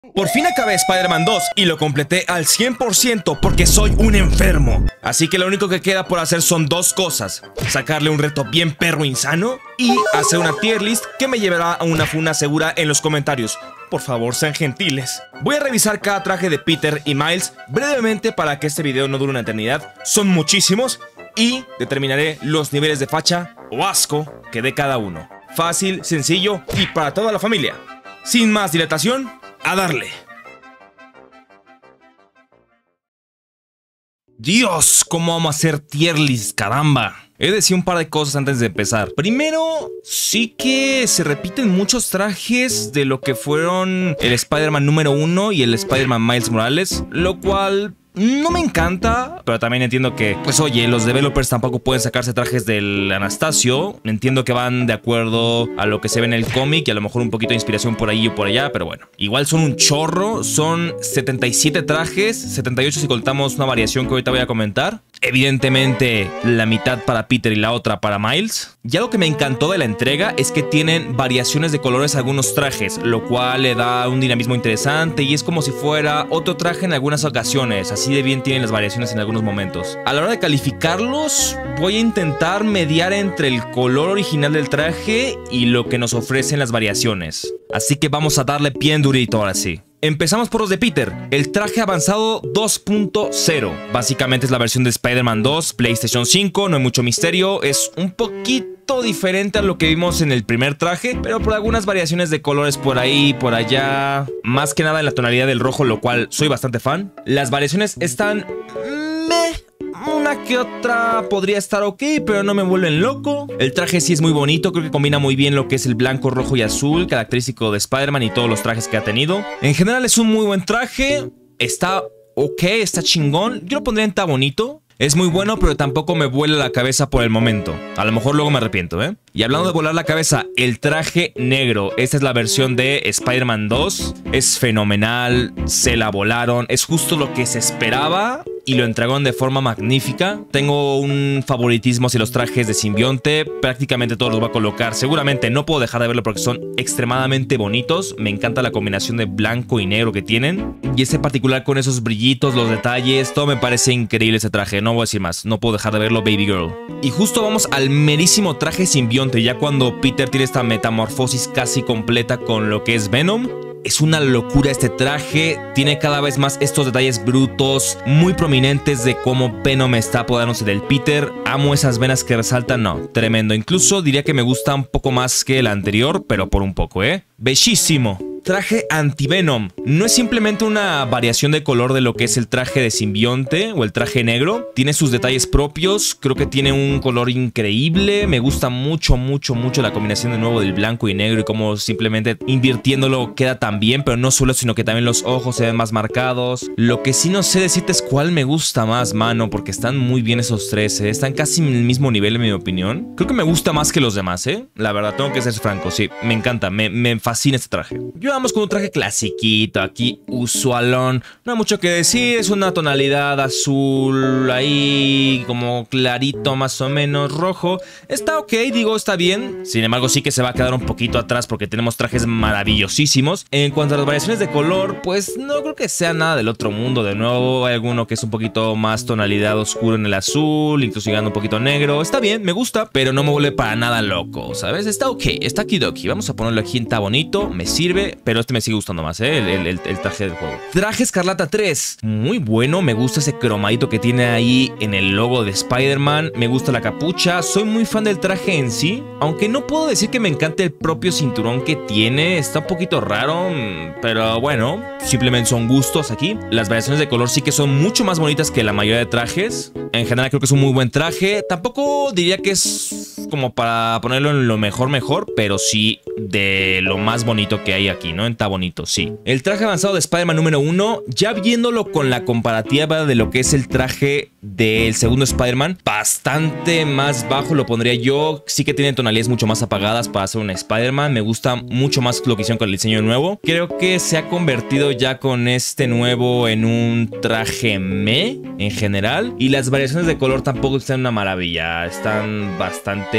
Por fin acabé Spider-Man 2 y lo completé al 100% porque soy un enfermo. Así que lo único que queda por hacer son dos cosas: sacarle un reto bien perro insano y hacer una tier list que me llevará a una funa segura en los comentarios. Por favor, sean gentiles. Voy a revisar cada traje de Peter y Miles brevemente para que este video no dure una eternidad. Son muchísimos y determinaré los niveles de facha o asco que dé cada uno. Fácil, sencillo y para toda la familia. Sin más dilatación, a darle. Dios, ¿cómo vamos a hacer tier list, caramba? He de decir un par de cosas antes de empezar. Primero, sí que se repiten muchos trajes de lo que fueron el Spider-Man número 1 y el Spider-Man Miles Morales, lo cual no me encanta, pero también entiendo que, pues oye, los developers tampoco pueden sacarse trajes del Anastasio. Entiendo que van de acuerdo a lo que se ve en el cómic y a lo mejor un poquito de inspiración por ahí o por allá, pero bueno. Igual son un chorro, son 77 trajes, 78 si contamos una variación que ahorita voy a comentar. Evidentemente, la mitad para Peter y la otra para Miles. Y algo que me encantó de la entrega es que tienen variaciones de colores a algunos trajes, lo cual le da un dinamismo interesante y es como si fuera otro traje en algunas ocasiones. Así de bien tienen las variaciones en algunos momentos. A la hora de calificarlos, voy a intentar mediar entre el color original del traje y lo que nos ofrecen las variaciones. Así que vamos a darle bien durito ahora sí. Empezamos por los de Peter, el traje avanzado 2.0. Básicamente es la versión de Spider-Man 2, PlayStation 5, no hay mucho misterio, es un poquito diferente a lo que vimos en el primer traje, pero por algunas variaciones de colores por ahí, por allá, más que nada en la tonalidad del rojo, lo cual soy bastante fan. Las variaciones están una que otra podría estar ok, pero no me vuelven loco. El traje sí es muy bonito, creo que combina muy bien lo que es el blanco, rojo y azul, característico de Spider-Man y todos los trajes que ha tenido. En general es un muy buen traje, está ok, está chingón. Yo lo pondría en está bonito. Es muy bueno, pero tampoco me vuela la cabeza por el momento. A lo mejor luego me arrepiento, ¿eh? Y hablando de volar la cabeza, el traje negro. Esta es la versión de Spider-Man 2. Es fenomenal, se la volaron. Es justo lo que se esperaba y lo entregaron de forma magnífica. Tengo un favoritismo hacia los trajes de simbionte. Prácticamente todos los voy a colocar. Seguramente no puedo dejar de verlo porque son extremadamente bonitos. Me encanta la combinación de blanco y negro que tienen. Y este particular con esos brillitos, los detalles, todo me parece increíble ese traje. No voy a decir más, no puedo dejar de verlo, baby girl. Y justo vamos al merísimo traje simbionte. Ya cuando Peter tiene esta metamorfosis casi completa con lo que es Venom. Es una locura este traje, tiene cada vez más estos detalles brutos, muy prominentes de cómo Venom está apoderándose del Peter. Amo esas venas que resaltan, no, tremendo. Incluso diría que me gusta un poco más que el anterior, pero por un poco, ¿eh? Bellísimo. Traje anti-Venom. No es simplemente una variación de color de lo que es el traje de simbionte o el traje negro. Tiene sus detalles propios. Creo que tiene un color increíble. Me gusta mucho, mucho, mucho la combinación de nuevo del blanco y negro y cómo simplemente invirtiéndolo queda tan bien. Pero no solo, sino que también los ojos se ven más marcados. Lo que sí no sé decirte es cuál me gusta más, mano, porque están muy bien esos tres, ¿eh? Están casi en el mismo nivel en mi opinión. Creo que me gusta más que los demás, ¿eh? La verdad, tengo que ser franco, sí. Me encanta, me fascina este traje. Vamos con un traje clasiquito, aquí usualón. No hay mucho que decir, es una tonalidad azul ahí, como clarito más o menos, rojo. Está ok, digo, está bien. Sin embargo, sí que se va a quedar un poquito atrás porque tenemos trajes maravillosísimos. En cuanto a las variaciones de color, pues no creo que sea nada del otro mundo. De nuevo, hay alguno que es un poquito más tonalidad oscuro en el azul, incluso llegando un poquito negro. Está bien, me gusta, pero no me vuelve para nada loco, ¿sabes? Está ok, está kidoki. Vamos a ponerlo aquí en está bonito, me sirve. Pero este me sigue gustando más, el traje del juego. Traje Escarlata 3. Muy bueno, me gusta ese cromadito que tiene ahí en el logo de Spider-Man. Me gusta la capucha. Soy muy fan del traje en sí. Aunque no puedo decir que me encante el propio cinturón que tiene. Está un poquito raro, pero bueno, simplemente son gustos aquí. Las variaciones de color sí que son mucho más bonitas que la mayoría de trajes. En general creo que es un muy buen traje. Tampoco diría que es como para ponerlo en lo mejor, pero sí de lo más bonito que hay aquí, ¿no? Está bonito, sí. El traje avanzado de Spider-Man número 1, ya viéndolo con la comparativa de lo que es el traje del segundo Spider-Man, bastante más bajo lo pondría yo. Sí que tiene tonalidades mucho más apagadas para hacer un Spider-Man. Me gusta mucho más lo que hicieron con el diseño nuevo. Creo que se ha convertido ya con este nuevo en un traje en general. Y las variaciones de color tampoco están una maravilla. Están bastante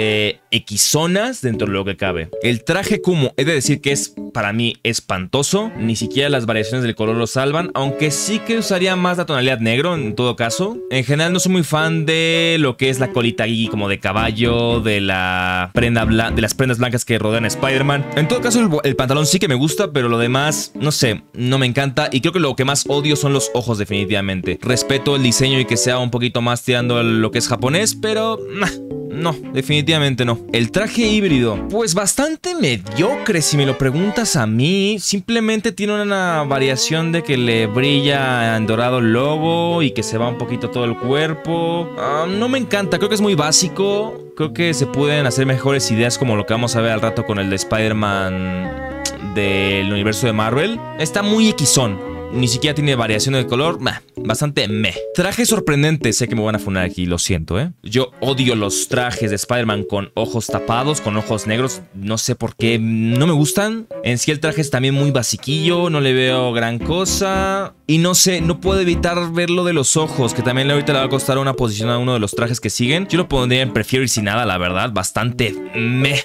bastante equizonas dentro de lo que cabe. El traje Kumo, he de decir que es para mí espantoso. Ni siquiera las variaciones del color lo salvan, aunque sí que usaría más la tonalidad negro en todo caso. En general no soy muy fan de lo que es la colita ahí como de caballo, de las prendas blancas que rodean a Spider-Man. En todo caso el pantalón sí que me gusta, pero lo demás, no sé, no me encanta. Y creo que lo que más odio son los ojos definitivamente. Respeto el diseño y que sea un poquito más tirando a lo que es japonés, pero no, definitivamente no. El traje híbrido, pues bastante mediocre si me lo preguntas a mí. Simplemente tiene una variación de que le brilla en dorado el logo y que se va un poquito todo el cuerpo. No me encanta, creo que es muy básico. Creo que se pueden hacer mejores ideas, como lo que vamos a ver al rato con el de Spider-Man del universo de Marvel. Está muy equizón. Ni siquiera tiene variación de color. Bastante meh. Traje sorprendente. Sé que me van a funar aquí, lo siento, Yo odio los trajes de Spider-Man con ojos tapados, con ojos negros. No sé por qué, no me gustan. En sí el traje es también muy basiquillo. No le veo gran cosa. Y no sé, no puedo evitar ver lo de los ojos, que también ahorita le va a costar una posición a uno de los trajes que siguen. Yo lo pondría en prefiero ir sin nada, la verdad. Bastante meh.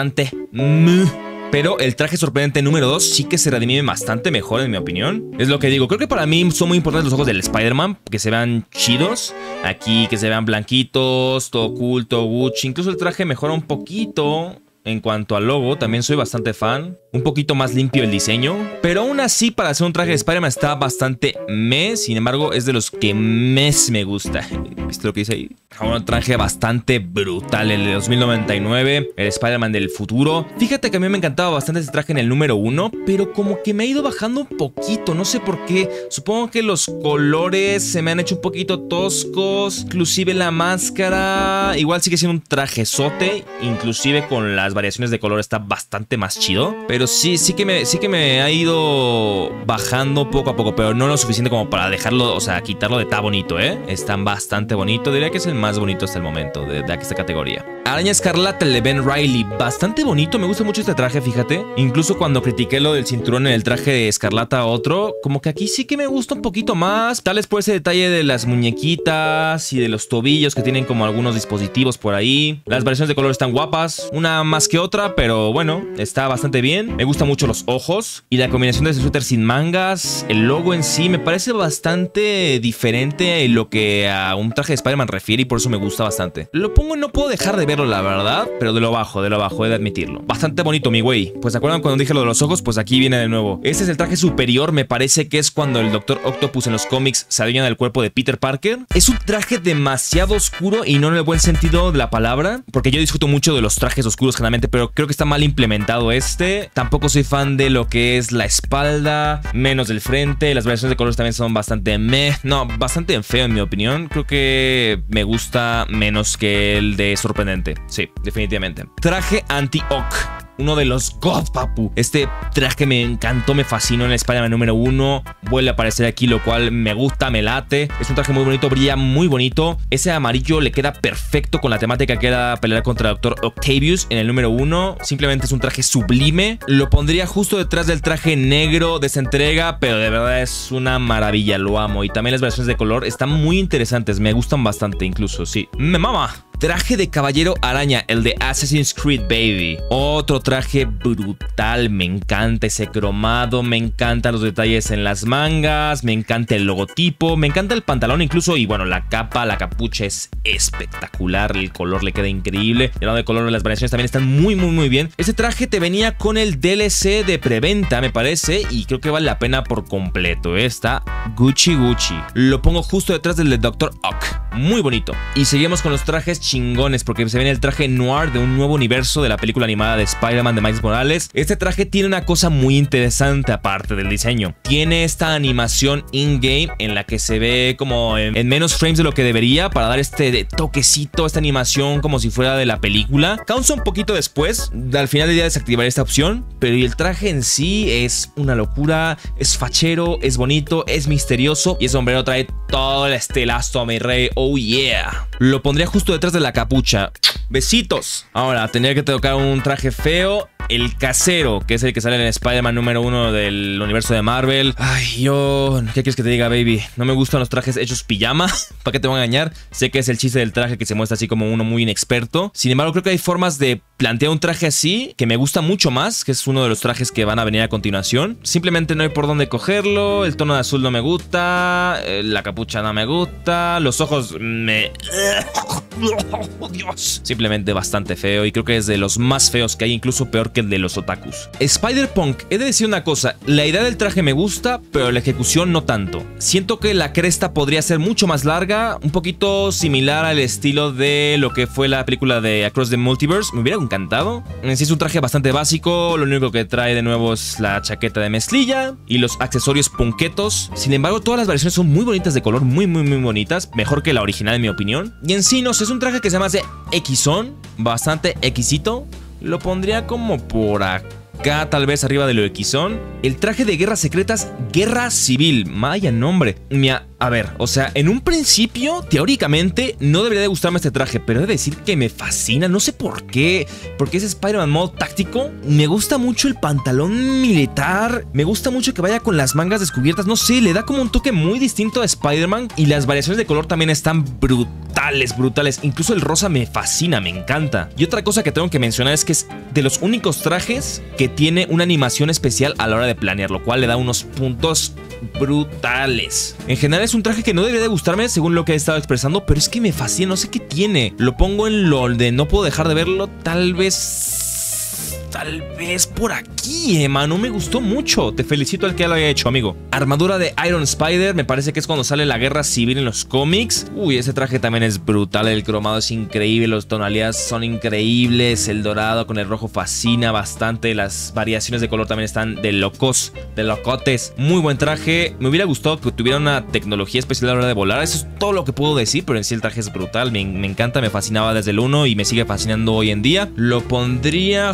Pero el traje sorprendente número 2 sí que se redime bastante mejor, en mi opinión. Es lo que digo. Creo que para mí son muy importantes los ojos del Spider-Man, que se vean chidos. Aquí que se vean blanquitos, todo cool, todo Gucci. Incluso el traje mejora un poquito en cuanto al logo. También soy bastante fan. Un poquito más limpio el diseño. Pero aún así, para hacer un traje de Spider-Man está bastante meh. Sin embargo, es de los que más me gusta. ¿Viste lo que dice ahí? Un traje bastante brutal, el de 2099, el Spider-Man del futuro. Fíjate que a mí me encantaba bastante ese traje en el número 1, pero como que me ha ido bajando un poquito, no sé por qué. Supongo que los colores se me han hecho un poquito toscos, inclusive la máscara. Igual sigue siendo un trajezote, inclusive con las variaciones de color está bastante más chido. Pero sí que me ha ido bajando poco a poco, pero no lo suficiente como para dejarlo, o sea, quitarlo de tan bonito, Está bastante bonito, diría que es el más bonito hasta el momento de esta categoría. Araña Escarlata, el de Ben Reilly, bastante bonito, me gusta mucho este traje, fíjate. Incluso cuando critiqué lo del cinturón en el traje de Escarlata a otro, como que aquí sí que me gusta un poquito más. Tal vez por ese detalle de las muñequitas y de los tobillos que tienen como algunos dispositivos por ahí. Las variaciones de color están guapas, una más que otra, pero bueno, está bastante bien. Me gustan mucho los ojos y la combinación de ese suéter sin mangas. El logo en sí me parece bastante diferente en lo que a un traje de Spider-Man refiere y por eso me gusta bastante. Lo pongo y no puedo dejar de verlo, la verdad, pero de lo bajo, he de admitirlo. Bastante bonito, mi güey. Pues ¿se acuerdan cuando dije lo de los ojos? Pues aquí viene de nuevo. Este es el traje superior, me parece que es cuando el Dr. Octopus en los cómics se adueña del cuerpo de Peter Parker. Es un traje demasiado oscuro y no en el buen sentido de la palabra, porque yo disfruto mucho de los trajes oscuros generalmente, pero creo que está mal implementado este. Tampoco soy fan de lo que es la espalda, menos del frente. Las variaciones de colores también son bastante meh. No, bastante feo en mi opinión. Creo que me gusta menos que el de sorprendente. Sí, definitivamente. Traje anti-Ock. Uno de los God, papu. Este traje me encantó, me fascinó en el Spider-Man número 1. Vuelve a aparecer aquí, lo cual me gusta, me late. Es un traje muy bonito, brilla muy bonito. Ese amarillo le queda perfecto con la temática que era pelear contra el Dr. Octavius en el número 1. Simplemente es un traje sublime. Lo pondría justo detrás del traje negro de esta entrega, pero de verdad es una maravilla, lo amo. Y también las versiones de color están muy interesantes, me gustan bastante incluso, sí. ¡Me mama! Traje de Caballero Araña, el de Assassin's Creed, baby. Otro traje brutal, me encanta ese cromado, me encantan los detalles en las mangas, me encanta el logotipo, me encanta el pantalón incluso, y bueno, la capa, la capucha es espectacular, el color le queda increíble. El lado de color de las variaciones también están muy bien. Este traje te venía con el DLC de preventa, me parece, y creo que vale la pena por completo. Está Gucci. Lo pongo justo detrás del de Dr. Ock, muy bonito. Y seguimos con los trajes chingones, porque se viene el traje noir de un nuevo universo de la película animada de Spider-Man de Miles Morales. Este traje tiene una cosa muy interesante aparte del diseño. Tiene esta animación in-game en la que se ve como en menos frames de lo que debería, para dar este toquecito, esta animación como si fuera de la película. Causa un poquito después, al final del día desactivaré esta opción, pero el traje en sí es una locura, es fachero, es bonito, es misterioso y el sombrero trae todo el estelazo, mi rey. Oh yeah. Lo pondría justo detrás de la capucha. Besitos. Ahora, tendría que tocar un traje feo el casero, que es el que sale en el Spider-Man número 1 del universo de Marvel. Ay, ¿qué quieres que te diga, baby? No me gustan los trajes hechos pijama. ¿Para qué te van a engañar? Sé que es el chiste del traje que se muestra así como uno muy inexperto. Sin embargo, creo que hay formas de plantear un traje así que me gusta mucho más, que es uno de los trajes que van a venir a continuación. Simplemente no hay por dónde cogerlo. El tono de azul no me gusta. La capucha no me gusta. Los ojos me... ¡Oh, Dios! Simplemente bastante feo y creo que es de los más feos que hay, incluso peor que el de los otakus. Spider-Punk, he de decir una cosa, la idea del traje me gusta, pero la ejecución no tanto. Siento que la cresta podría ser mucho más larga, un poquito similar al estilo de lo que fue la película de Across the Multiverse. Me hubiera encantado. Sí, es un traje bastante básico, lo único que trae de nuevo es la chaqueta de mezclilla y los accesorios punquetos. Sin embargo, todas las variaciones son muy bonitas de color, muy bonitas, mejor que la original en mi opinión. Y en sí, no sé, es un traje que se me hace Xón, bastante Xito. Lo pondría como por acá, tal vez arriba de lo Xón. El traje de Guerras Secretas, Guerra Civil. Vaya nombre. A ver, o sea, en un principio, teóricamente, no debería de gustarme este traje, pero he de decir que me fascina, no sé por qué, porque es Spider-Man modo táctico. Me gusta mucho el pantalón militar, me gusta mucho que vaya con las mangas descubiertas, no sé, le da como un toque muy distinto a Spider-Man y las variaciones de color también están brutales, incluso el rosa me fascina, me encanta. Y otra cosa que tengo que mencionar es que es de los únicos trajes que tiene una animación especial a la hora de planear, lo cual le da unos puntos brutales. En general es un traje que no debería de gustarme según lo que he estado expresando, pero es que me fascina, no sé qué tiene. Lo pongo en lo de no puedo dejar de verlo, tal vez por aquí, no me gustó mucho. Te felicito al que ya lo haya hecho, amigo. Armadura de Iron Spider, me parece que es cuando sale la Guerra Civil en los cómics. Uy, ese traje también es brutal, el cromado es increíble, las tonalidades son increíbles, el dorado con el rojo fascina bastante, las variaciones de color también están de locos, de locotes. Muy buen traje, me hubiera gustado que tuviera una tecnología especial a la hora de volar, eso es todo lo que puedo decir, pero en sí el traje es brutal, me encanta, me fascinaba desde el 1 y me sigue fascinando hoy en día. Lo pondría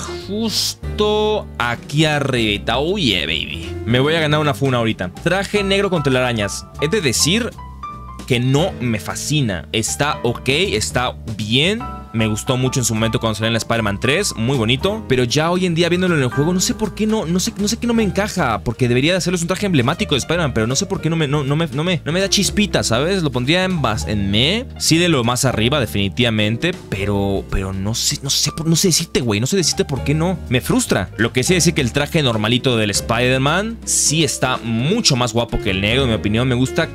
justo aquí arribita. Oh yeah, baby. Me voy a ganar una funa ahorita. Traje negro con telarañas. He de decir que no me fascina. Está ok, está bien. Me gustó mucho en su momento cuando salió en la Spider-Man 3, muy bonito, pero ya hoy en día viéndolo en el juego no sé por qué no sé qué no me encaja, porque debería de hacerlo, es un traje emblemático de Spider-Man, pero no sé por qué no me da chispita, ¿sabes? Lo pondría en me, sí de lo más arriba definitivamente, pero no sé decirte, güey, no sé decirte por qué no, me frustra. Lo que sí es decir que el traje normalito del Spider-Man sí está mucho más guapo que el negro, en mi opinión, me gusta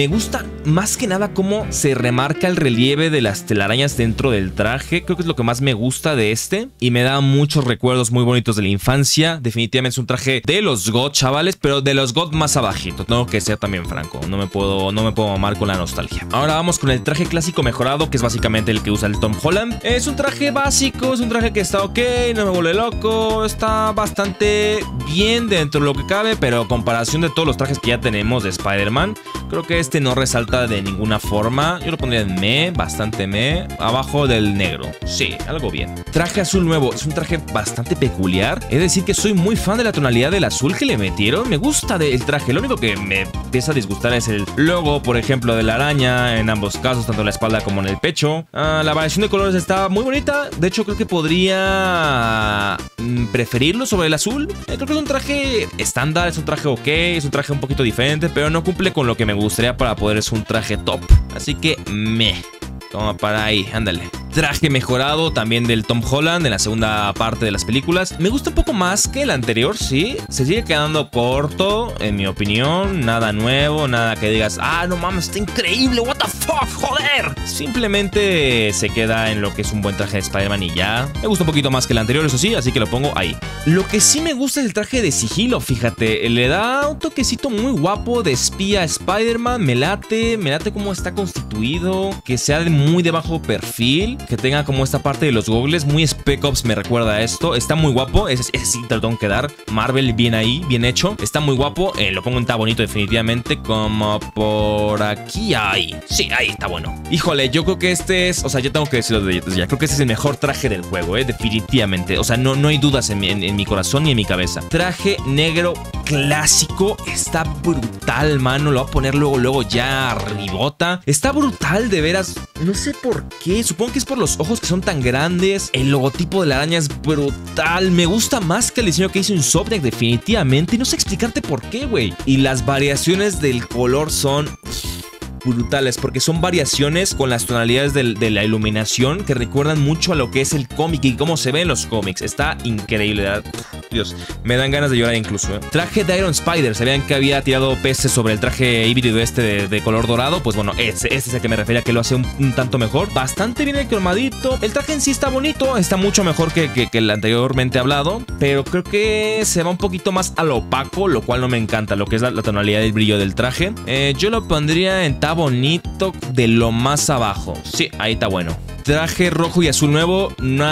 más que nada cómo se remarca el relieve de las telarañas dentro del traje. Creo que es lo que más me gusta de este. Y me da muchos recuerdos muy bonitos de la infancia. Definitivamente es un traje de los God, chavales, pero de los God más abajito. Tengo que ser también franco. No me puedo mamar con la nostalgia. Ahora vamos con el traje clásico mejorado, que es básicamente el que usa el Tom Holland. Es un traje básico, es un traje que está ok, no me vuelve loco. Está bastante bien dentro de lo que cabe, pero a comparación de todos los trajes que ya tenemos de Spider-Man, creo que este no resalta de ninguna forma. Yo lo pondría en me, bastante me, abajo del negro. Sí, algo bien. Traje azul nuevo, es un traje bastante peculiar. Es decir que soy muy fan de la tonalidad del azul que le metieron. Me gusta el traje, lo único que me empieza a disgustar es el logo, por ejemplo, de la araña en ambos casos, tanto en la espalda como en el pecho. La variación de colores está muy bonita. De hecho, creo que podría preferirlo sobre el azul. Creo que es un traje estándar, es un traje ok, es un traje un poquito diferente, pero no cumple con lo que me gustaría para poder ser un traje top. Así que toma para ahí, ándale. Traje mejorado también del Tom Holland en la segunda parte de las películas. Me gusta un poco más que el anterior, sí. Se sigue quedando corto, en mi opinión. Nada nuevo, nada que digas, ah, no mames, está increíble, what the fuck, joder. Simplemente se queda en lo que es un buen traje de Spider-Man y ya. Me gusta un poquito más que el anterior, eso sí, así que lo pongo ahí. Lo que sí me gusta es el traje de sigilo, fíjate. Le da un toquecito muy guapo de espía a Spider-Man. Me late cómo está constituido, que sea muy de bajo perfil, que tenga como esta parte de los gogles, muy Spec Ops me recuerda a esto. Está muy guapo, ese sí te lo tengo que dar. Marvel, bien ahí, bien hecho. Está muy guapo, lo pongo en está bonito definitivamente, como por aquí. Ahí, sí, ahí está bueno. Híjole, yo creo que este es, o sea, yo tengo que decirlo desde ya, creo que este es el mejor traje del juego, definitivamente. O sea, no hay dudas en mi corazón ni en mi cabeza. Traje negro clásico. Está brutal, mano. Lo voy a poner luego ya arribota. Está brutal, de veras. No sé por qué. Supongo que es por los ojos que son tan grandes. El logotipo de la araña es brutal. Me gusta más que el diseño que hizo Insomniac, definitivamente. Y no sé explicarte por qué, güey. Y las variaciones del color son brutales, porque son variaciones con las tonalidades de la iluminación que recuerdan mucho a lo que es el cómic y cómo se ve en los cómics. Está increíble, ¿verdad? Dios, me dan ganas de llorar incluso, ¿eh? Traje de Iron Spider. ¿Sabían que había tirado peces sobre el traje híbrido este de color dorado? Pues bueno, ese es el que me refería, que lo hace un tanto mejor. Bastante bien el cromadito. El traje en sí está bonito, está mucho mejor que el anteriormente hablado, pero creo que se va un poquito más a lo opaco, lo cual no me encanta, lo que es la tonalidad del brillo del traje. Yo lo pondría en bonito de lo más abajo. Sí, ahí está bueno. Traje rojo y azul nuevo,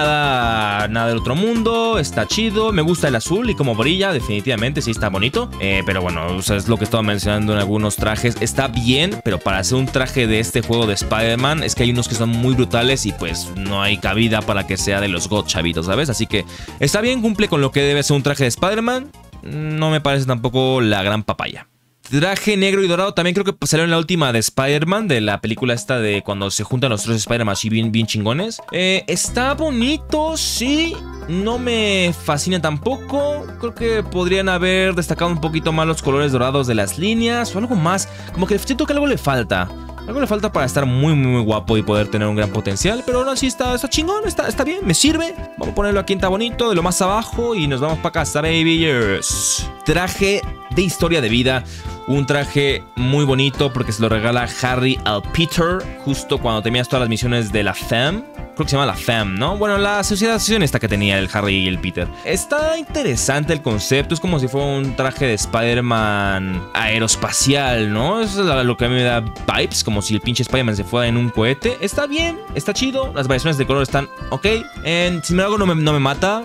nada del otro mundo, está chido, me gusta el azul y cómo brilla, definitivamente, sí está bonito, pero bueno, o sea, es lo que estaba mencionando en algunos trajes, está bien, pero para hacer un traje de este juego de Spider-Man, es que hay unos que son muy brutales y pues no hay cabida para que sea de los God chavitos, ¿sabes? Así que está bien, cumple con lo que debe ser un traje de Spider-Man, no me parece tampoco la gran papaya. Traje negro y dorado también creo que salió en la última de Spider-Man, de la película esta de cuando se juntan los tres Spider-Man así bien chingones. Está bonito, sí. No me fascina tampoco. Creo que podrían haber destacado un poquito más los colores dorados de las líneas o algo más. Como que siento que algo le falta. Algo le falta para estar muy guapo y poder tener un gran potencial. Pero ahora sí está chingón, está bien, me sirve. Vamos a ponerlo aquí en está bonito, de lo más abajo. Y nos vamos para casa, baby. Yes. Traje de historia de vida. Un traje muy bonito porque se lo regala Harry al Peter justo cuando terminas todas las misiones de la FAM. Creo que se llama la FAM, ¿no? Bueno, la asociación esta que tenía el Harry y el Peter. Está interesante el concepto. Es como si fuera un traje de Spider-Man aeroespacial, ¿no? Eso es lo que a mí me da vibes. Como si el pinche Spider-Man se fuera en un cohete. Está bien, está chido. Las variaciones de color están ok. Sin embargo, no me mata.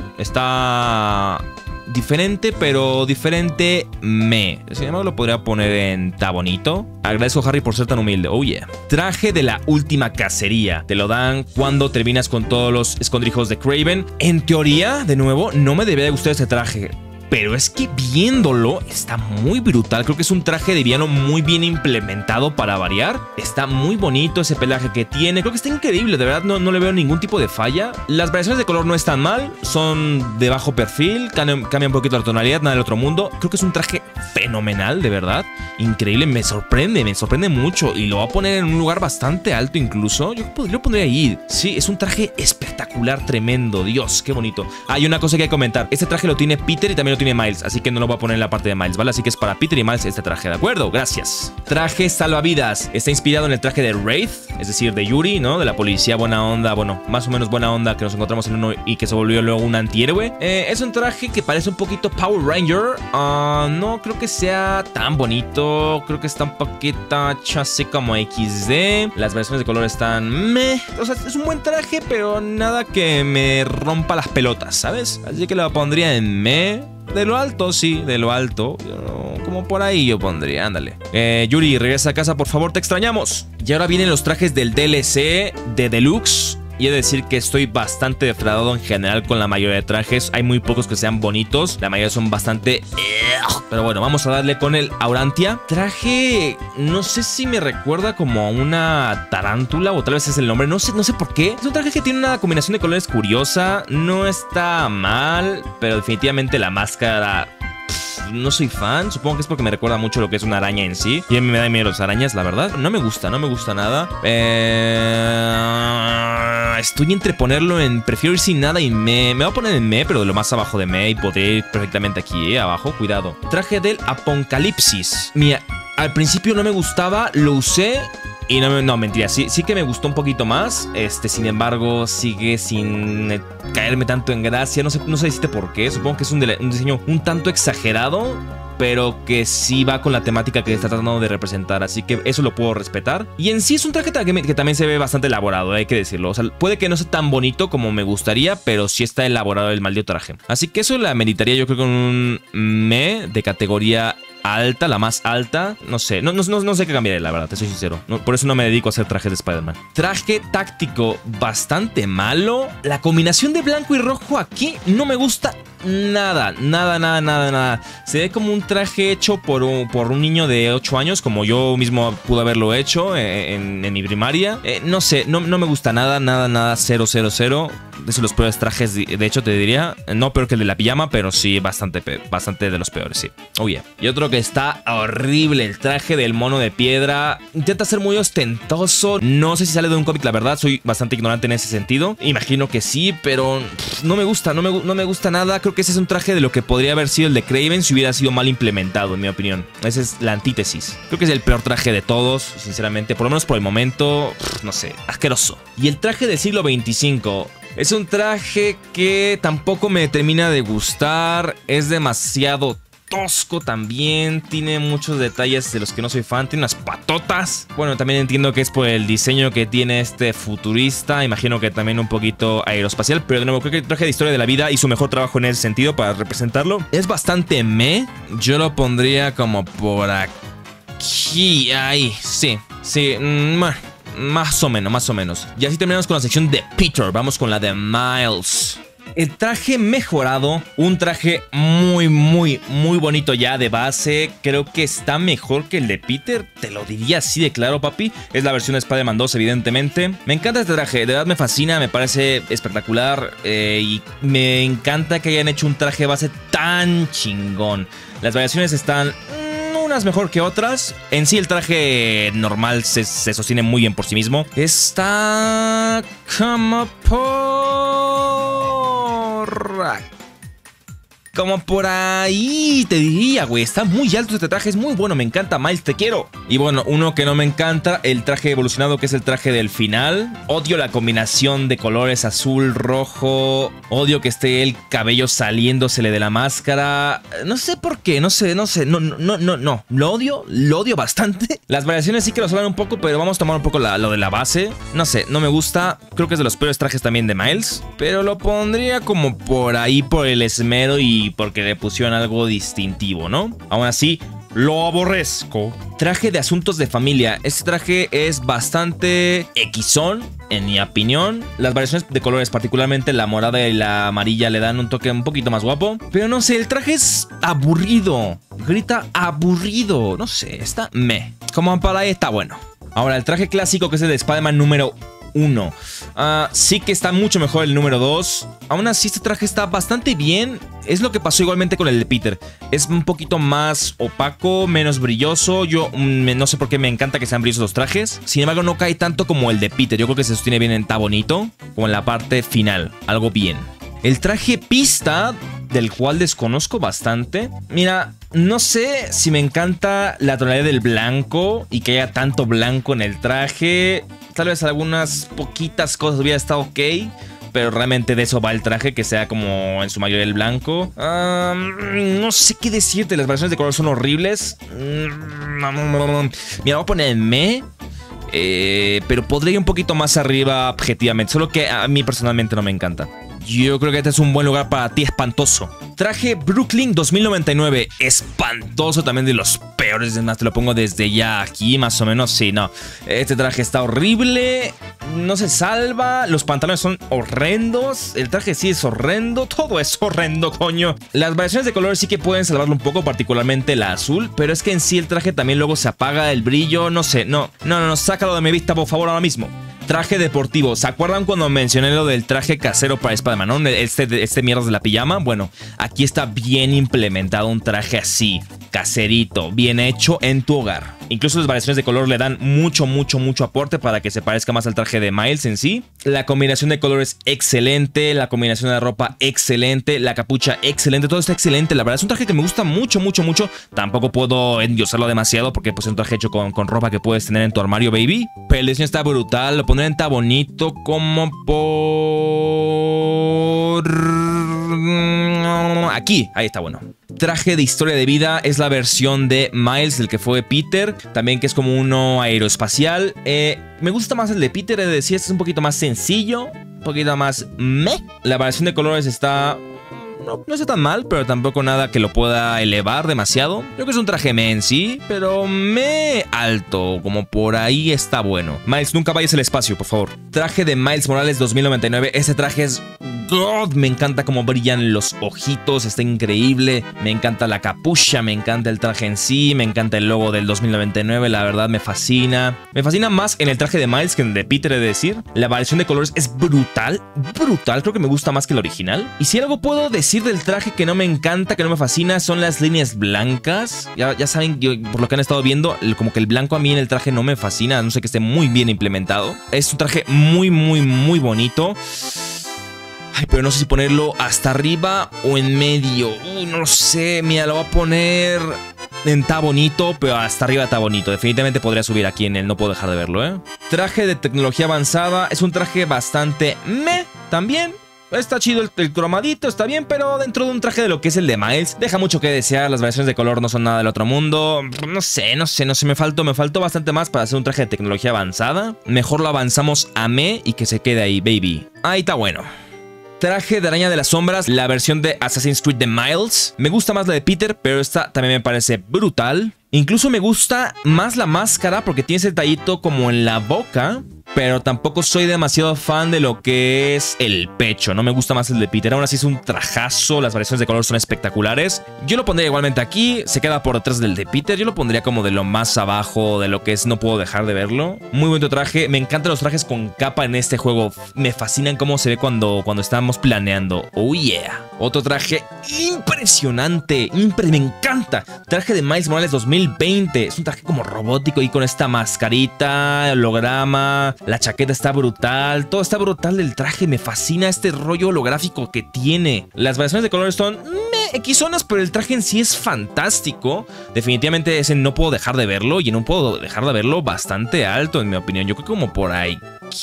Está diferente, pero diferente sin embargo, lo podría poner en está bonito. Agradezco a Harry por ser tan humilde. Oh yeah. Traje de la última cacería. Te lo dan cuando terminas con todos los escondrijos de Kraven. En teoría, de nuevo, no me debería de gustar este traje, pero es que viéndolo está muy brutal. Creo que es un traje de villano muy bien implementado para variar. Está muy bonito ese pelaje que tiene. Creo que está increíble, de verdad no le veo ningún tipo de falla. Las variaciones de color no están mal, son de bajo perfil, cambia un poquito la tonalidad, nada del otro mundo. Creo que es un traje fenomenal, de verdad. Increíble, me sorprende mucho. Y lo voy a poner en un lugar bastante alto incluso. Yo lo pondría ahí. Sí, es un traje espectacular, tremendo. Dios, qué bonito. Hay una cosa que hay que comentar. Este traje lo tiene Peter y también lo tiene Miles, así que no lo voy a poner en la parte de Miles, ¿vale? Así que es para Peter y Miles este traje, ¿de acuerdo? Gracias. Traje salvavidas. Está inspirado en el traje de Wraith, es decir, de Yuri, ¿no? De la policía buena onda, bueno, más o menos buena onda que nos encontramos en uno y que se volvió luego un antihéroe. Es un traje que parece un poquito Power Ranger. No creo que sea tan bonito. Creo que está un poquito hecho así como XD. Las versiones de color están meh. O sea, es un buen traje, pero nada que me rompa las pelotas, ¿sabes? Así que lo pondría en meh. De lo alto, sí, de lo alto. Como por ahí yo pondría, ándale. Yuri, regresa a casa, por favor, te extrañamos. Y ahora vienen los trajes del DLC de Deluxe. Y he de decir que estoy bastante defraudado en general con la mayoría de trajes. Hay muy pocos que sean bonitos. La mayoría son bastante... Pero bueno, vamos a darle con el Aurantia. Traje... No sé si me recuerda como a una tarántula o tal vez es el nombre. No sé por qué. Es un traje que tiene una combinación de colores curiosa. No está mal, pero definitivamente la máscara... No soy fan, supongo que es porque me recuerda mucho lo que es una araña en sí. Y a mí me da miedo las arañas, la verdad. No me gusta nada. Estoy entre ponerlo en prefiero ir sin nada y me voy a poner en pero de lo más abajo de y podré ir perfectamente aquí, abajo, cuidado. Traje del Apocalipsis. Mira, al principio no me gustaba, lo usé y no, mentira, sí que me gustó un poquito más. Sin embargo, sigue sin caerme tanto en gracia. No sé decirte por qué. Supongo que es un diseño un tanto exagerado, pero que sí va con la temática que está tratando de representar. Así que eso lo puedo respetar. Y en sí es un traje que también se ve bastante elaborado, hay que decirlo. O sea, puede que no sea tan bonito como me gustaría, pero sí está elaborado el maldito traje. Así que eso la meritaría yo creo con un de categoría alta, la más alta. No sé qué cambiaré, la verdad, te soy sincero. Por eso no me dedico a hacer trajes de Spider-Man. Traje táctico bastante malo. La combinación de blanco y rojo aquí no me gusta nada. Se ve como un traje hecho por un niño de 8 años, como yo mismo pude haberlo hecho en mi primaria. No sé, no me gusta nada, 0. Es de los peores trajes, de hecho te diría, no peor que el de la pijama, pero sí bastante de los peores, sí. Oh yeah. Y otro que está horrible, el traje del mono de piedra. Intenta ser muy ostentoso. No sé si sale de un cómic, la verdad, soy bastante ignorante en ese sentido. Imagino que sí, pero no me gusta nada. Creo que ese es un traje de lo que podría haber sido el de Kraven si hubiera sido mal implementado, en mi opinión. Esa es la antítesis. Creo que es el peor traje de todos, sinceramente, por lo menos por el momento, no sé, asqueroso. Y el traje del siglo 25... es un traje que tampoco me termina de gustar. Es demasiado tosco también. Tiene muchos detalles de los que no soy fan. Tiene unas patotas. Bueno, también entiendo que es por el diseño que tiene este futurista. Imagino que también un poquito aeroespacial. Pero de nuevo, creo que el traje de historia de la vida hizo mejor trabajo en ese sentido para representarlo. Es bastante meh. Yo lo pondría como por aquí. Ahí, sí. Más o menos. Y así terminamos con la sección de Peter. Vamos con la de Miles. El traje mejorado, un traje muy bonito ya de base. Creo que está mejor que el de Peter, te lo diría así de claro, papi. Es la versión de Spider-Man 2, evidentemente. Me encanta este traje, de verdad me fascina, me parece espectacular. Y me encanta que hayan hecho un traje base tan chingón. Las variaciones están... unas mejor que otras. En sí el traje normal se sostiene muy bien por sí mismo. Está como por ahí, te diría, güey. Está muy alto este traje, es muy bueno. Me encanta, Miles, te quiero. Y bueno, uno que no me encanta, el traje evolucionado, que es el traje del final. Odio la combinación de colores azul, rojo. Odio que esté el cabello saliéndosele de la máscara. No sé por qué, no sé. No. Lo odio bastante. Las variaciones sí que lo salvan un poco, pero vamos a tomar un poco lo de la base. No sé, no me gusta. Creo que es de los peores trajes también de Miles. Pero lo pondría como por ahí, por el esmero y porque le pusieron algo distintivo, ¿no? Aún así, lo aborrezco. Traje de asuntos de familia. Este traje es bastante equisón, en mi opinión. Las variaciones de colores, particularmente la morada y la amarilla, le dan un toque un poquito más guapo. Pero no sé, el traje es aburrido. Grita aburrido. No sé, está meh. Como para ahí está bueno. Ahora, el traje clásico, que es el de Spider-Man número 1. Sí que está mucho mejor el número 2. Aún así este traje está bastante bien. Es lo que pasó igualmente con el de Peter. Es un poquito más opaco, menos brilloso. Yo no sé por qué me encanta que sean brillosos los trajes. Sin embargo no cae tanto como el de Peter. Yo creo que se sostiene bien, está bonito. Como en la parte final, algo bien. El traje pista, del cual desconozco bastante. Mira, no sé si me encanta la tonalidad del blanco y que haya tanto blanco en el traje. Tal vez algunas poquitas cosas hubiera estado ok, pero realmente de eso va el traje, que sea como en su mayoría el blanco. No sé qué decirte, las variaciones de color son horribles. Mira, voy a poner me. Pero podría ir un poquito más arriba objetivamente, solo que a mí personalmente no me encanta. Yo creo que este es un buen lugar para ti, espantoso. Traje Brooklyn 2099. Espantoso, también de los peores. Es más, te lo pongo desde ya aquí, más o menos. Sí, no. Este traje está horrible. No se salva. Los pantalones son horrendos. El traje sí es horrendo. Todo es horrendo, coño. Las variaciones de colores sí que pueden salvarlo un poco, particularmente la azul. Pero es que en sí el traje también luego se apaga el brillo. No sé, no. Sácalo de mi vista, por favor, ahora mismo. Traje deportivo. ¿Se acuerdan cuando mencioné lo del traje casero para Spider-Man, ¿no? Este mierda de la pijama. Bueno, aquí está bien implementado un traje así, caserito, bien hecho en tu hogar. Incluso las variaciones de color le dan mucho aporte para que se parezca más al traje de Miles en sí. La combinación de colores excelente, la combinación de la ropa excelente, la capucha excelente, todo está excelente. La verdad es un traje que me gusta mucho. Tampoco puedo endiosarlo demasiado porque pues es un traje hecho con ropa que puedes tener en tu armario, baby. Pero el diseño está brutal, lo pondré en tan bonito como por... aquí, ahí está bueno. Traje de historia de vida es la versión de Miles, del que fue Peter. También que es como uno aeroespacial. Me gusta más el de Peter, es decir, este es un poquito más sencillo, un poquito más meh. La variación de colores está... No está tan mal, pero tampoco nada que lo pueda elevar demasiado. Creo que es un traje meh en sí, pero meh alto, como por ahí está bueno. Miles, nunca vayas al espacio, por favor. Traje de Miles Morales 2099. Este traje es God, me encanta cómo brillan los ojitos, está increíble. Me encanta la capucha, me encanta el traje en sí, me encanta el logo del 2099, la verdad me fascina. Me fascina más en el traje de Miles que en el de Peter, he de decir. La variación de colores es brutal, brutal, creo que me gusta más que el original. Y si algo puedo decir del traje que no me encanta, que no me fascina, son las líneas blancas. Ya saben, por lo que han estado viendo, como que el blanco a mí en el traje no me fascina, no sé, que esté muy bien implementado. Es un traje muy bonito. Ay, pero no sé si ponerlo hasta arriba o en medio. Uy, no lo sé. Mira, lo voy a poner en está bonito, pero hasta arriba está bonito. Definitivamente podría subir aquí en el no puedo dejar de verlo, ¿eh? Traje de tecnología avanzada. Es un traje bastante meh también. Está chido el cromadito, está bien, pero dentro de un traje de lo que es el de Miles, deja mucho que desear. Las variaciones de color no son nada del otro mundo. No sé, me faltó bastante más para hacer un traje de tecnología avanzada. Mejor lo avanzamos a meh y que se quede ahí, baby. Ahí está bueno. Traje de araña de las sombras, la versión de Assassin's Creed de Miles. Me gusta más la de Peter, pero esta también me parece brutal. Incluso me gusta más la máscara porque tiene ese detallito como en la boca. Pero tampoco soy demasiado fan de lo que es el pecho. No me gusta más el de Peter. Aún así es un trajazo. Las variaciones de color son espectaculares. Yo lo pondría igualmente aquí. Se queda por detrás del de Peter. Yo lo pondría como de lo más abajo de lo que es. No puedo dejar de verlo. Muy bonito traje. Me encantan los trajes con capa en este juego. Me fascinan cómo se ve cuando estamos planeando. Oh yeah. Otro traje impresionante. Me encanta. Traje de Miles Morales 2020. Es un traje como robótico y con esta mascarita, holograma. La chaqueta está brutal, todo está brutal del traje, me fascina este rollo holográfico que tiene. Las variaciones de colores son equizonas, pero el traje en sí es fantástico. Definitivamente ese no puedo dejar de verlo y no puedo dejar de verlo bastante alto, en mi opinión. Yo creo que como por ahí.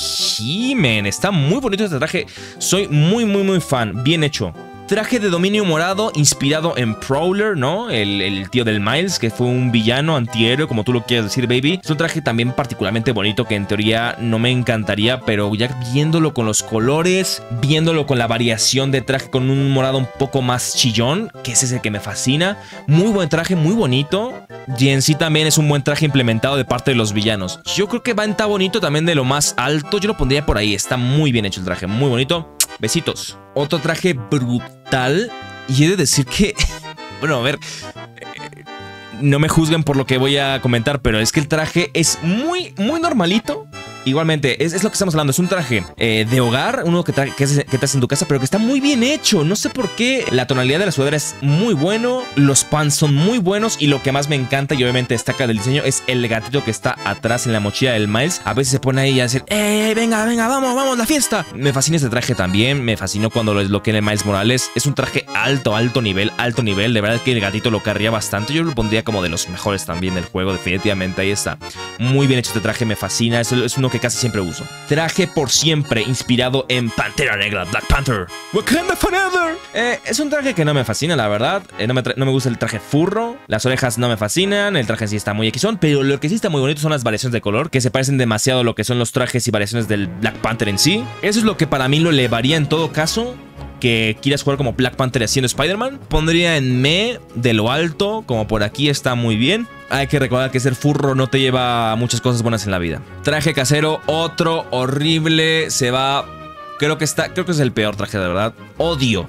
Men, está muy bonito este traje. Soy muy fan, bien hecho. Traje de dominio morado inspirado en Prowler, ¿no? El tío del Miles, que fue un villano antihéroe, como tú lo quieras decir, baby. Es un traje también particularmente bonito que en teoría no me encantaría, pero ya viéndolo con los colores, viéndolo con la variación de traje con un morado un poco más chillón, que ese es el que me fascina. Muy buen traje, muy bonito. Y en sí también es un buen traje implementado de parte de los villanos. Yo creo que va en está bonito también de lo más alto. Yo lo pondría por ahí, está muy bien hecho el traje, muy bonito. Besitos. Otro traje brutal. Y he de decir que... bueno, a ver... no me juzguen por lo que voy a comentar, pero es que el traje es muy normalito. Igualmente, es lo que estamos hablando. Es un traje de hogar, uno que estás en tu casa, pero que está muy bien hecho. No sé por qué. La tonalidad de la sudadera es muy bueno. Los pants son muy buenos. Y lo que más me encanta y obviamente destaca del diseño es el gatito que está atrás en la mochila del Miles. A veces se pone ahí a decir, venga, vamos, la fiesta. Me fascina este traje también. Me fascinó cuando lo desbloqueé en Miles Morales. Es un traje alto nivel. De verdad que el gatito lo carría bastante. Yo lo pondría como de los mejores también del juego. Definitivamente, ahí está. Muy bien hecho este traje, me fascina. Es uno que casi siempre uso. Traje por siempre inspirado en Pantera Negra, Black Panther. Wakanda Forever. Es un traje que no me fascina, la verdad. No me gusta el traje furro. Las orejas no me fascinan. El traje en sí está muy equisón. Pero lo que sí está muy bonito son las variaciones de color, que se parecen demasiado a lo que son los trajes y variaciones del Black Panther en sí. Eso es lo que para mí lo elevaría en todo caso. Que quieras jugar como Black Panther haciendo Spider-Man, pondría en meh de lo alto, como por aquí está muy bien. Hay que recordar que ser furro no te lleva a muchas cosas buenas en la vida. Traje casero, otro horrible, se va... Creo que es el peor traje, de verdad. Odio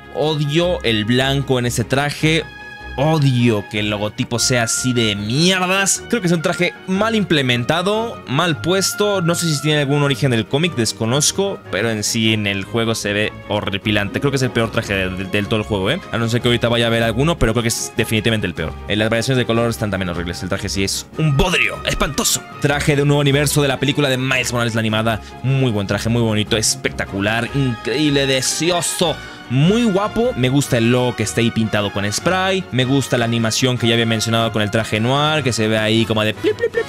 el blanco en ese traje. Odio que el logotipo sea así de mierdas. Creo que es un traje mal implementado, mal puesto. No sé si tiene algún origen del cómic, desconozco. Pero en sí en el juego se ve horripilante. Creo que es el peor traje del todo el juego, A no ser que ahorita vaya a haber alguno, pero creo que es definitivamente el peor. Las variaciones de color están también horribles. El traje sí es un bodrio, espantoso. Traje de un nuevo universo de la película de Miles Morales, la animada. Muy buen traje, muy bonito, espectacular, increíble, delicioso. Muy guapo, me gusta el logo que está ahí pintado con spray. Me gusta la animación que ya había mencionado con el traje noir, que se ve ahí como de...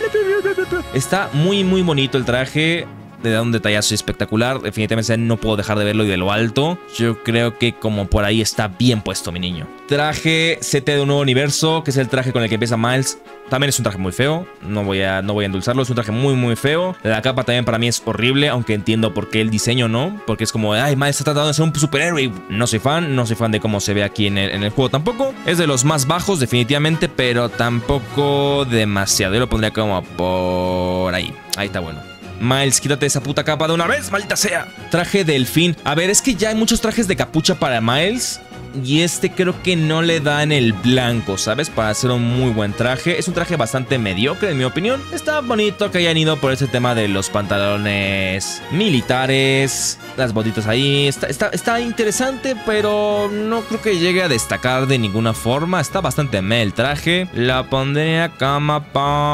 Está muy bonito el traje. Le da un detallazo espectacular. Definitivamente no puedo dejar de verlo y de lo alto. Yo creo que como por ahí está bien puesto, mi niño. Traje CT de un nuevo universo, que es el traje con el que empieza Miles. También es un traje muy feo. No voy a endulzarlo. Es un traje muy feo. La capa también para mí es horrible, aunque entiendo por qué el diseño no. Porque es como, ay, Miles está tratando de ser un superhéroe. No soy fan de cómo se ve aquí en el juego tampoco. Es de los más bajos, definitivamente, pero tampoco demasiado. Yo lo pondría como por ahí. Ahí está bueno. Miles, quítate esa puta capa de una vez, maldita sea. Traje delfín. A ver, es que ya hay muchos trajes de capucha para Miles. Y este creo que no le da en el blanco, ¿sabes? Para hacer un muy buen traje. Es un traje bastante mediocre, en mi opinión. Está bonito que hayan ido por ese tema de los pantalones militares, las botitas ahí. Está interesante, pero no creo que llegue a destacar de ninguna forma. Está bastante meh el traje. La pondría cama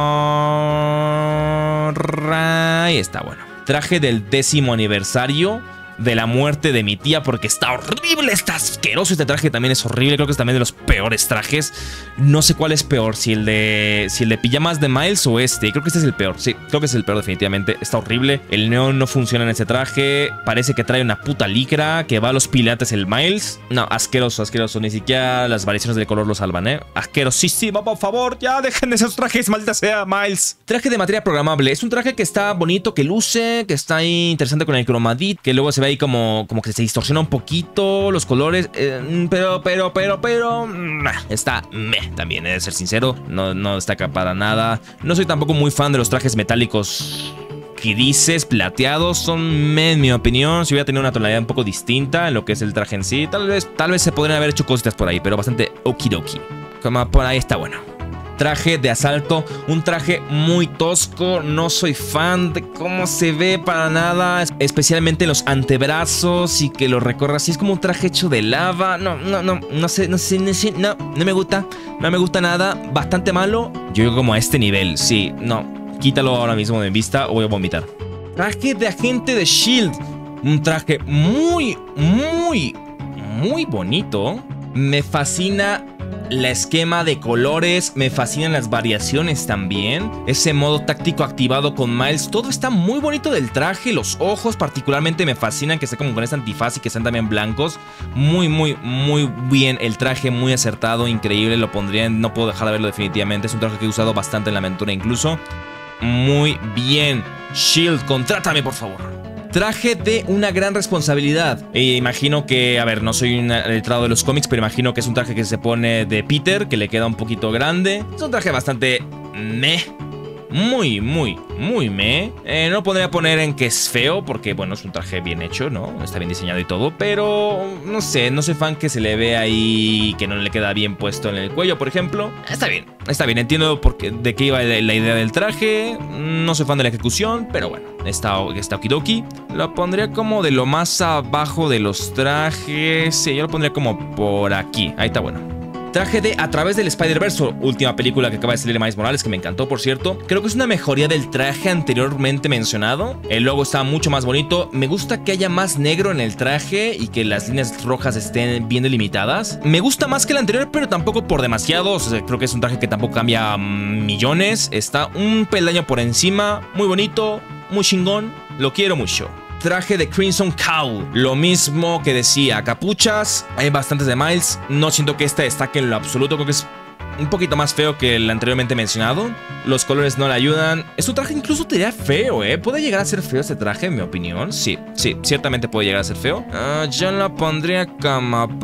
por... Ahí está, bueno. Traje del 10º aniversario de la muerte de mi tía, porque está horrible, está asqueroso. Este traje también es horrible, creo que es también de los peores trajes. No sé cuál es peor, si el de pijamas de Miles o este. Creo que este es el peor, sí, creo que es el peor definitivamente. Está horrible, el neón no funciona en este traje. Parece que trae una puta licra que va a los pilates el Miles. No, asqueroso, asqueroso, ni siquiera las variaciones del color lo salvan, asquerosísimo, por favor, ya dejen de esos trajes, maldita sea, Miles. Traje de materia programable, es un traje que está bonito, que luce, que está ahí interesante con el cromadit, que luego se ve ahí como que se distorsiona un poquito los colores, pero está meh también, he de ser sincero, no destaca para nada. No soy tampoco muy fan de los trajes metálicos grises, plateados, son meh en mi opinión. Si hubiera tenido una tonalidad un poco distinta en lo que es el traje en sí, tal vez se podrían haber hecho cositas por ahí, pero bastante okidoki. Como por ahí está bueno. Traje de asalto, un traje muy tosco, no soy fan de cómo se ve para nada, especialmente los antebrazos y que lo recorra así, es como un traje hecho de lava. No me gusta nada, bastante malo. Yo llego como a este nivel, sí, no, quítalo ahora mismo de vista o voy a vomitar. Traje de agente de S.H.I.E.L.D., un traje muy bonito, me fascina la esquema de colores, me fascinan las variaciones también. Ese modo táctico activado con Miles, todo está muy bonito del traje. Los ojos particularmente me fascinan, que estén como con esta antifaz y que sean también blancos. Muy bien el traje, muy acertado, increíble. Lo pondría, no puedo dejar de verlo definitivamente. Es un traje que he usado bastante en la aventura incluso. Muy bien. S.H.I.E.L.D., contrátame por favor. Traje de una gran responsabilidad. Imagino que, a ver, no soy un letrado de los cómics, pero imagino que es un traje que se pone de Peter, que le queda un poquito grande. Es un traje bastante meh. Muy meh. No lo podría poner en que es feo, porque bueno, es un traje bien hecho, ¿no? Está bien diseñado y todo, pero no sé, no soy fan que se le ve ahí que no le queda bien puesto en el cuello, por ejemplo. Está bien, entiendo de qué iba la idea del traje. No soy fan de la ejecución, pero bueno, está okidoki. Lo pondría como de lo más abajo de los trajes. Sí, yo lo pondría como por aquí. Ahí está bueno. Traje de A Través del Spider-Verse, última película que acaba de salir de Miles Morales, que me encantó, por cierto. Creo que es una mejoría del traje anteriormente mencionado. El logo está mucho más bonito. Me gusta que haya más negro en el traje y que las líneas rojas estén bien delimitadas. Me gusta más que el anterior, pero tampoco por demasiado. O sea, creo que es un traje que tampoco cambia millones. Está un peldaño por encima. Muy bonito, muy chingón. Lo quiero mucho. Traje de Crimson Cowl, lo mismo que decía, capuchas, hay bastantes de Miles, no siento que este destaque en lo absoluto, creo que es un poquito más feo que el anteriormente mencionado, los colores no le ayudan, es un traje incluso te diría feo, puede llegar a ser feo este traje en mi opinión, sí, ciertamente puede llegar a ser feo. Yo lo pondría como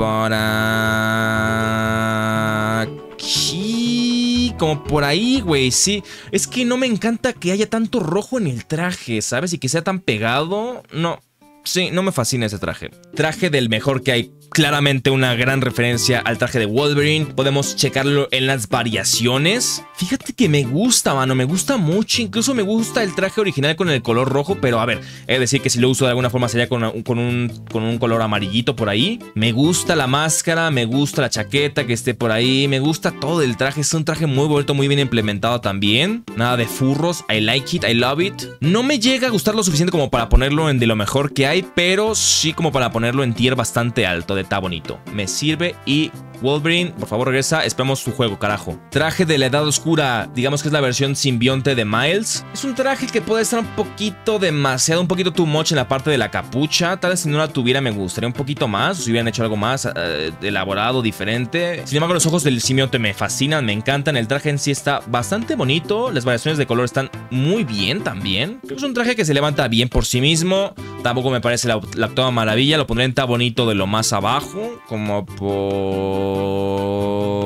para aquí, como por ahí, güey, sí. Es que no me encanta que haya tanto rojo en el traje, ¿sabes? Y que sea tan pegado, no. Sí, no me fascina ese traje. Traje del mejor que hay. Claramente una gran referencia al traje de Wolverine. Podemos checarlo en las variaciones. Fíjate que me gusta, mano. Me gusta mucho. Incluso me gusta el traje original con el color rojo. Pero a ver, es decir que si lo uso de alguna forma sería con un color amarillito por ahí. Me gusta la máscara. Me gusta la chaqueta que esté por ahí. Me gusta todo el traje. Es un traje muy bonito, muy bien implementado también. Nada de furros. I like it. I love it. No me llega a gustar lo suficiente como para ponerlo en de lo mejor que hay. Pero sí como para ponerlo en tier bastante alto. Está bonito, me sirve. Y Wolverine, por favor regresa, esperamos tu juego, carajo. Traje de la Edad Oscura, digamos que es la versión simbionte de Miles. Es un traje que puede estar un poquito demasiado, un poquito too much en la parte de la capucha. Tal vez si no la tuviera me gustaría un poquito más, si hubieran hecho algo más elaborado, diferente. Sin embargo, los ojos del simbionte me fascinan, me encantan. El traje en sí está bastante bonito, las variaciones de color están muy bien también. Creo que es un traje que se levanta bien por sí mismo. Tampoco me parece la octava maravilla, lo pondré en tan bonito de lo más abajo, como por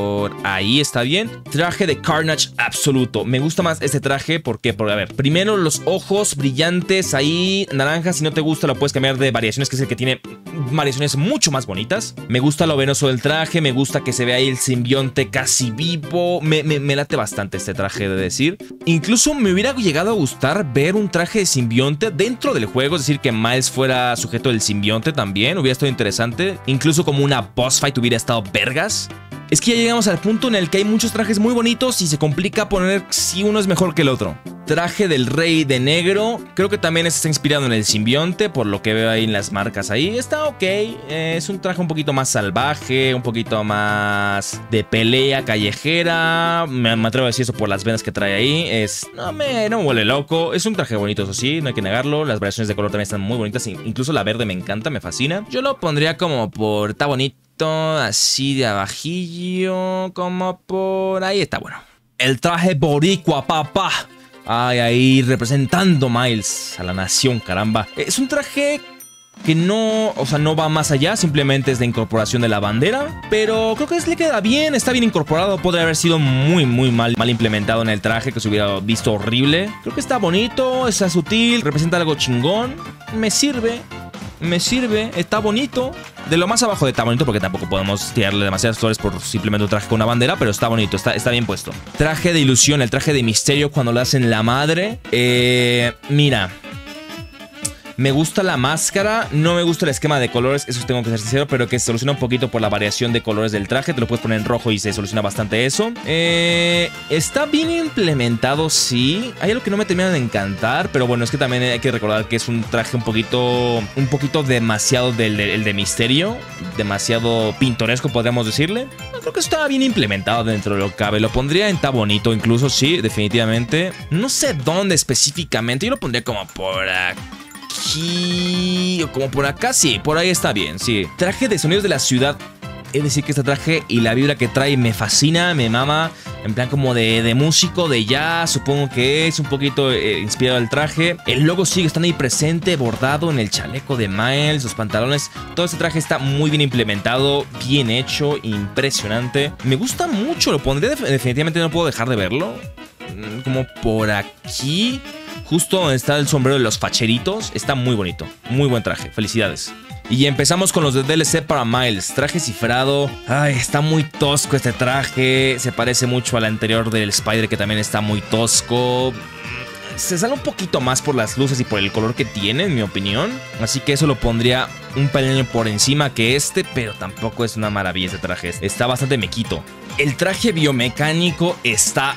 por ahí está bien. Traje de Carnage absoluto. Me gusta más este traje, ¿por qué? Porque, a ver, primero los ojos brillantes ahí, naranjas. Si no te gusta lo puedes cambiar de variaciones, que es el que tiene variaciones mucho más bonitas. Me gusta lo venoso del traje, me gusta que se vea ahí el simbionte casi vivo. Me late bastante este traje, de decir. Incluso me hubiera llegado a gustar ver un traje de simbionte dentro del juego, es decir, que Miles fuera sujeto del simbionte también, hubiera estado interesante. Incluso como una boss fight hubiera estado vergas. Es que ya llegamos al punto en el que hay muchos trajes muy bonitos y se complica poner si uno es mejor que el otro. Traje del Rey de Negro, creo que también está inspirado en el simbionte, por lo que veo ahí en las marcas ahí. Está ok, es un traje un poquito más salvaje, un poquito más de pelea callejera. Me atrevo a decir eso por las venas que trae ahí. No me vuelve loco, es un traje bonito, eso sí, no hay que negarlo. Las variaciones de color también están muy bonitas, incluso la verde me encanta, me fascina. Yo lo pondría como por, está bonito, así de abajillo, como por ahí está bueno. El traje boricua, papá. Ay, ahí representando Miles a la nación, caramba. Es un traje que no, o sea, no va más allá, simplemente es de incorporación de la bandera, pero creo que le queda bien, está bien incorporado. Podría haber sido muy mal implementado en el traje, que se hubiera visto horrible. Creo que está bonito, está sutil, representa algo chingón, me sirve, está bonito. De lo más abajo de está bonito, porque tampoco podemos tirarle demasiadas flores por simplemente un traje con una bandera, pero está bonito, está bien puesto. Traje de ilusión, el traje de misterio cuando lo hacen la madre. Mira, me gusta la máscara, no me gusta el esquema de colores, eso tengo que ser sincero, pero que se soluciona un poquito por la variación de colores del traje. Te lo puedes poner en rojo y se soluciona bastante eso. Está bien implementado, sí. Hay algo que no me termina de encantar, pero bueno, es que también hay que recordar que es un traje un poquito demasiado el de misterio, demasiado pintoresco, podríamos decirle. No, creo que está bien implementado dentro de lo que cabe. Lo pondría en está bonito, incluso, sí, definitivamente. No sé dónde específicamente, yo lo pondría como por aquí o como por acá, sí, por ahí está bien, sí. Traje de sonidos de la ciudad. Es decir, que este traje y la vibra que trae me fascina, me mama. En plan como de músico, de jazz, supongo que es un poquito inspirado el traje. El logo sigue estando ahí presente, bordado en el chaleco de Miles, los pantalones. Todo este traje está muy bien implementado, bien hecho, impresionante. Me gusta mucho, lo pondré definitivamente, no puedo dejar de verlo. Como por aquí, justo donde está el sombrero de los facheritos. Está muy bonito, muy buen traje, felicidades. Y empezamos con los de DLC para Miles. Traje cifrado. Ay, está muy tosco este traje. Se parece mucho al anterior del Spider, que también está muy tosco. Se sale un poquito más por las luces y por el color que tiene, en mi opinión. Así que eso lo pondría un pelín por encima que este, pero tampoco es una maravilla este traje. Está bastante mequito. El traje biomecánico está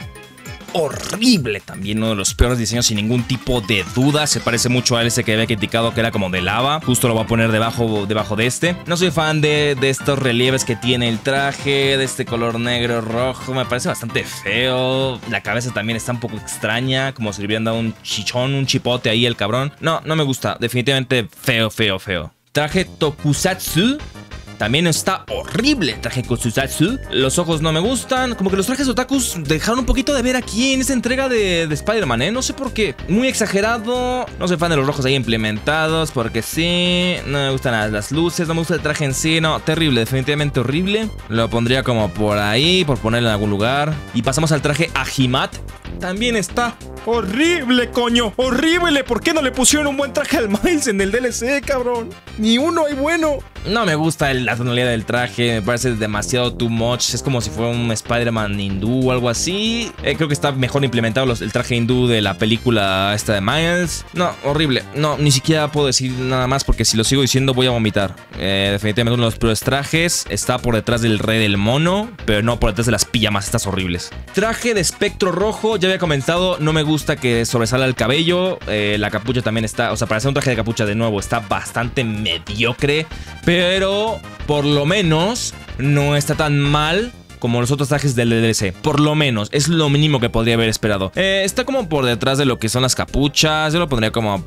horrible también, uno de los peores diseños sin ningún tipo de duda. Se parece mucho a ese que había criticado, que era como de lava. Justo lo voy a poner debajo de este. No soy fan de estos relieves que tiene el traje, de este color negro, rojo. Me parece bastante feo. La cabeza también está un poco extraña, como si le hubieran dado un chichón, un chipote ahí el cabrón. No me gusta, definitivamente feo. Traje Tokusatsu. También está horrible el traje Tokusatsu. Los ojos no me gustan. Como que los trajes otakus dejaron un poquito de ver aquí en esta entrega de Spider-Man, No sé por qué. Muy exagerado. No soy fan de los rojos ahí implementados, porque sí. No me gustan las luces. No me gusta el traje en sí. No, terrible. Definitivamente horrible. Lo pondría como por ahí, por ponerlo en algún lugar. Y pasamos al traje Ahimat. También está horrible, coño. Horrible. ¿Por qué no le pusieron un buen traje al Miles en el DLC, cabrón? Ni uno hay bueno. No me gusta la tonalidad del traje, me parece demasiado too much. Es como si fuera un Spider-Man hindú o algo así. Creo que está mejor implementado el traje hindú de la película esta de Miles. No, horrible. No, ni siquiera puedo decir nada más, porque si lo sigo diciendo voy a vomitar. Definitivamente uno de los peores trajes. Está por detrás del rey del mono, pero no por detrás de las pijamas estas horribles. Traje de espectro rojo, ya había comentado, no me gusta que sobresala el cabello. La capucha también está, o sea, para hacer un traje de capucha de nuevo está bastante mediocre, pero por lo menos no está tan mal como los otros trajes del DLC. Por lo menos, es lo mínimo que podría haber esperado. Está como por detrás de lo que son las capuchas. Yo lo pondría como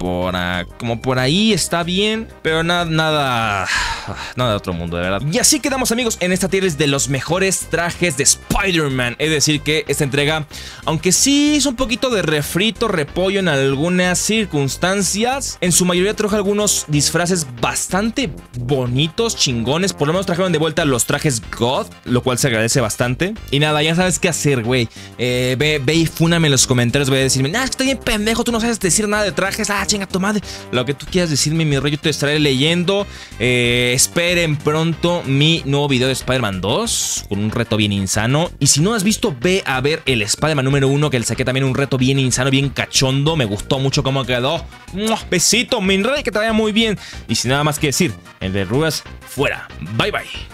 por ahí, está bien, pero nada de otro mundo, de verdad. Y así quedamos, amigos, en esta tier list de los mejores trajes de Spider-Man. Es decir que esta entrega, aunque sí es un poquito de refrito, repollo en algunas circunstancias, en su mayoría trajo algunos disfraces bastante bonitos, chingones. Por lo menos trajeron de vuelta los trajes God, lo cual se agradece bastante. Y nada, ya sabes qué hacer, güey. Ve y fúname en los comentarios. Voy a decirme, nah, es que estoy bien pendejo, tú no sabes decir nada de trajes. Ah, chinga tu madre. Lo que tú quieras decirme, mi rey, yo te estaré leyendo. Esperen pronto mi nuevo video de Spider-Man 2 con un reto bien insano. Y si no has visto, ve a ver el Spider-Man número 1, que le saqué también un reto bien insano, bien cachondo. Me gustó mucho cómo quedó. Besito, mi rey, que te vaya muy bien. Y sin nada más que decir, el Verrugas fuera. Bye bye.